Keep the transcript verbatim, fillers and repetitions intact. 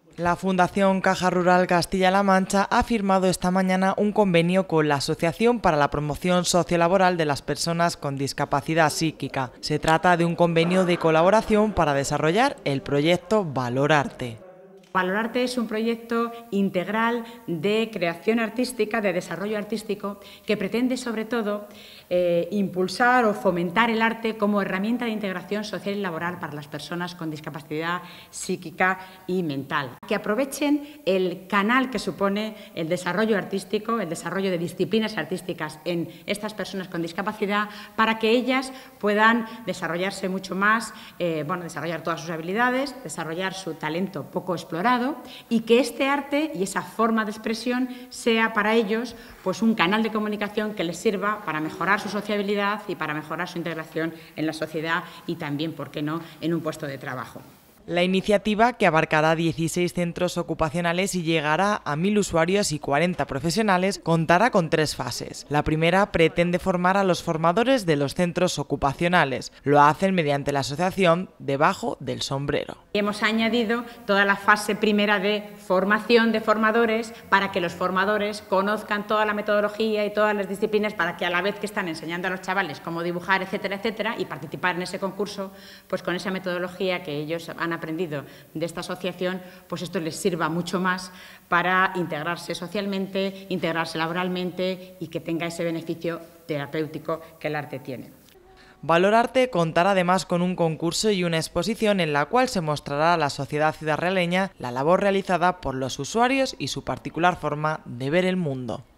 La Fundación Caja Rural Castilla-La Mancha ha firmado esta mañana un convenio con la Asociación para la Promoción Sociolaboral de las Personas con Discapacidad Psíquica. Se trata de un convenio de colaboración para desarrollar el proyecto Valorarte. Valorarte es un proyecto integral de creación artística, de desarrollo artístico, que pretende sobre todo eh, impulsar o fomentar el arte como herramienta de integración social y laboral para las personas con discapacidad psíquica y mental. Que aprovechen el canal que supone el desarrollo artístico, el desarrollo de disciplinas artísticas en estas personas con discapacidad para que ellas puedan desarrollarse mucho más, eh, bueno, desarrollar todas sus habilidades, desarrollar su talento poco explorado, y que este arte y esa forma de expresión sea para ellos pues un canal de comunicación que les sirva para mejorar su sociabilidad y para mejorar su integración en la sociedad y también, ¿por qué no?, en un puesto de trabajo. La iniciativa, que abarcará dieciséis centros ocupacionales y llegará a mil usuarios y cuarenta profesionales, contará con tres fases. La primera pretende formar a los formadores de los centros ocupacionales. Lo hacen mediante la asociación Debajo del Sombrero. Hemos añadido toda la fase primera de formación de formadores para que los formadores conozcan toda la metodología y todas las disciplinas para que a la vez que están enseñando a los chavales cómo dibujar, etcétera, etcétera, y participar en ese concurso, pues con esa metodología que ellos han aprendido de esta asociación, pues esto les sirva mucho más para integrarse socialmente, integrarse laboralmente y que tenga ese beneficio terapéutico que el arte tiene. Valorarte contará además con un concurso y una exposición en la cual se mostrará a la sociedad ciudadrealeña la labor realizada por los usuarios y su particular forma de ver el mundo.